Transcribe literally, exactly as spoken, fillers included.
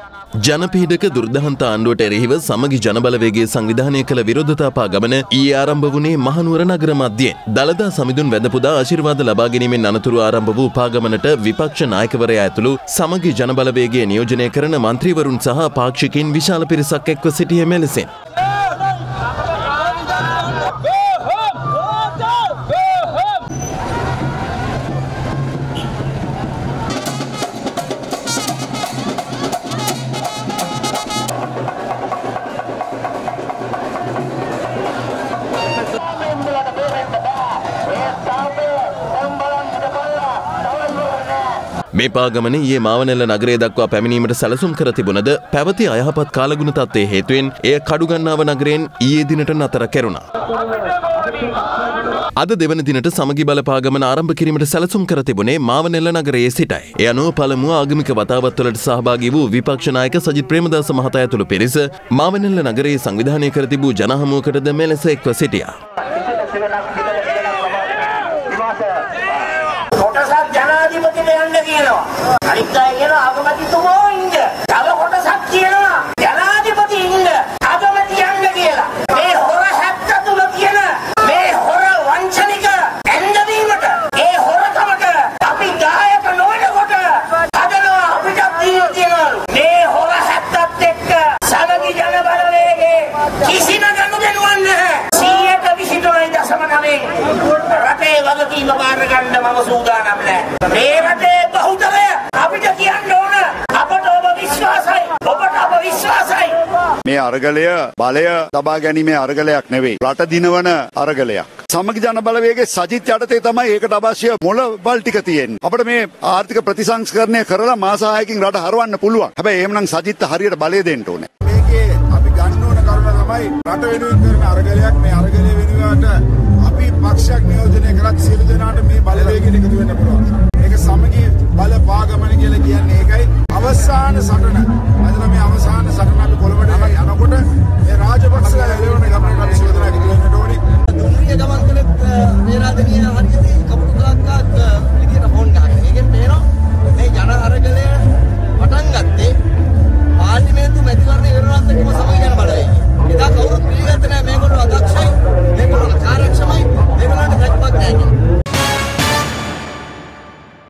ජනපීඩක දුර්දාන්ත ආණ්ඩුවට එරෙහිව සමගි ජනබලවේගයේ සංවිධානය කළ විරෝධතා පා ගමන ඊයේ ආරම්භ වුණේ මහනුවර නගර මැදයෙන්. දළදා සමිඳුන් වැඳ පුදා ආශිර්වාද ලබා ගැනීමෙන් අනතුරු ආරම්භ වූ පාගමනට විපක්ෂ නායකවරයා ඇතුළු සමගි ජනබලවේගය නියෝජනය කරන මන්ත්‍රීවරුන් සහ පාක්ෂිකයින් විශාල පිරිසක් එක්ව සිටියේ මෙලෙසින්. මේ පාගමන ඊයේ මාවනැල්ල නගරය දක්වා පැමිණීමට සැලසුම් කර තිබුණද පැවති අයහපත් කාලගුණ තත්ත්වයේ හේතුවෙන් එය කඩුගන්නාව නගරයෙන් ඊයේ දිනට නතර කෙරුණා. අද දෙවන දිනට සමගි බල පාගමන ආරම්භ කිරීමට සැලසුම් කර තිබුණේ මාවනැල්ල නගරයේ සිටයි. එය අනුව පළමුව ආගමික වතාවත්වලට සහභාගී වූ විපක්ෂ නායක සජිත් ප්‍රේමදාස මහතා ඇතුළු පිරිස මාවනැල්ල නගරයේ සංවිධානය කර තිබූ ජනහමුවකටද මෙලෙස එක්ව සිටියා. අනිත් අය කියනවා අගමැතිතුමෝ ඉන්න. තව කොටසක් කියනවා ජනාධිපති ඉන්න. අගමැති යන්න කියලා. මේ හොර හැත්ත තුල කියන මේ හොර වංචනික ඇන්දවීමට ඒ හොරකමට අපි ගායක නොවනකොට හදනවා අපිට දීලා තියෙනවා. මේ හොර හැත්තත් එක්ක සමගි ජන බලවේගයේ කිසිම ගනුදෙනුවක් නැහැ. සීයට විසිතුනයි දශම නවයෙන් රටේ වගකීම බාර ගන්න මම සූදානම් නැහැ. මේ රටේ බහුතරය අපිට කියන්න ඕන අපට ඔබ විශ්වාසයි ඔබට අප විශ්වාසයි. මේ අරගලය බලය තබා ගැනීමේ අරගලයක් නෙවෙයි, රට දිනවන අරගලයක්. සමගි ජන බලවේගයේ සජිත් යටතේ තමයි ඒකට අවශ්‍ය මොළ බල් ටික තියෙන්නේ. අපිට මේ ආර්ථික ප්‍රතිසංස්කරණය කරලා මාස හයකින් රට හරවන්න පුළුවන්. හැබැයි එහෙමනම් සජිත් හරියට බලය දෙන්න ඕනේ. මේකේ අපි ගන්න ඕන කරුණ තමයි රට වෙනුවෙන් කරන අරගලයක්. මේ අරගලය වෙනුවට අපි පක්ෂයක් නියෝජනය කරත් සියලු දෙනාට මේ බලවේගයට එකතු වෙන්න පුළුවන්. ඒක සමගි බල පාගමන කියලා කියන්නේ ඒකයි. අවසාන සටන. අද මේ අවසාන සටන අපි කොළඹ